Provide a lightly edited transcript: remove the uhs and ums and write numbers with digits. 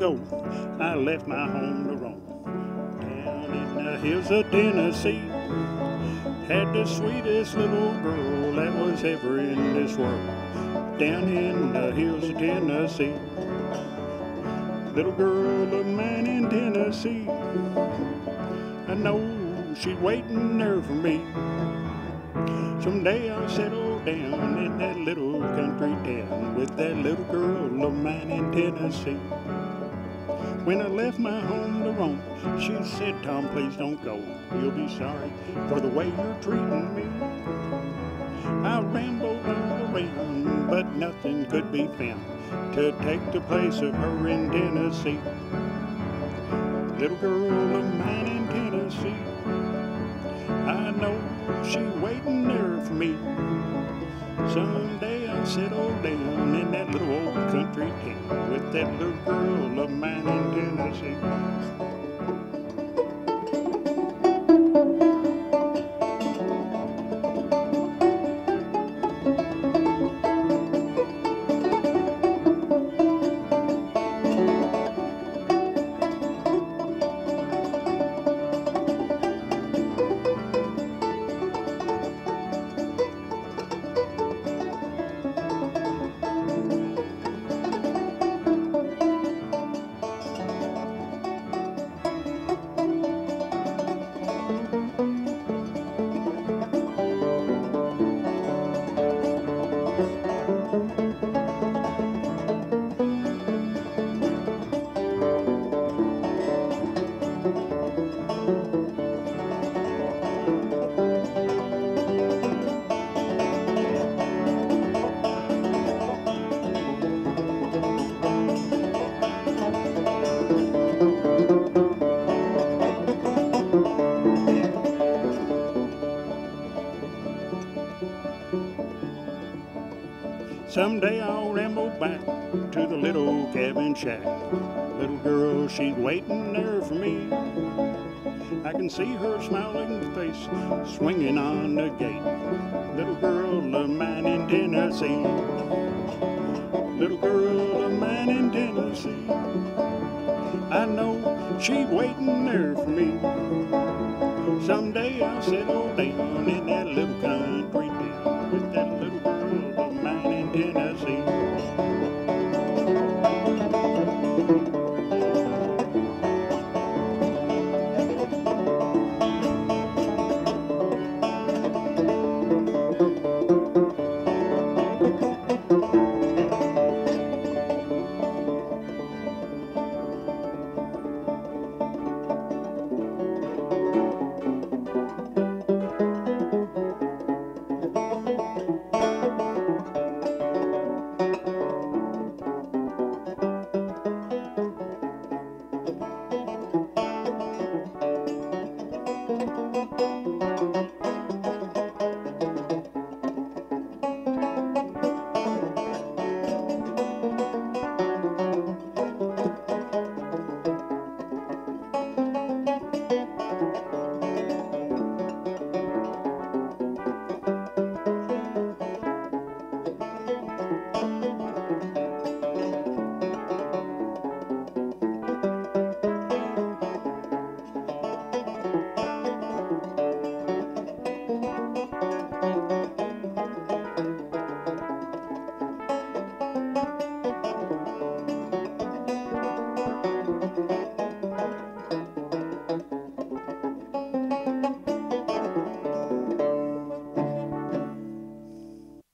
ago, I left my home to roam. Down in the hills of Tennessee, had the sweetest little girl that was ever in this world. Down in the hills of Tennessee, little girl of mine in Tennessee. I know she's waiting there for me. Someday I'll settle down in that little country town with that little girl of mine in Tennessee. When I left my home to roam, she said, Tom, please don't go. You'll be sorry for the way you're treating me. I rambled all around, but nothing could be found to take the place of her in Tennessee. Little girl of mine in Tennessee, I know she's waiting there for me. Someday I'll settle down in that little old country town with that little girl of mine in Tennessee. Someday I'll ramble back to the little cabin shack. Little girl, she's waiting there for me. I can see her smiling face swinging on the gate. Little girl of mine in Tennessee. Little girl of mine in Tennessee. I know she's waiting there for me. Someday I'll settle down in that little country town with that little girl of mine in Tennessee.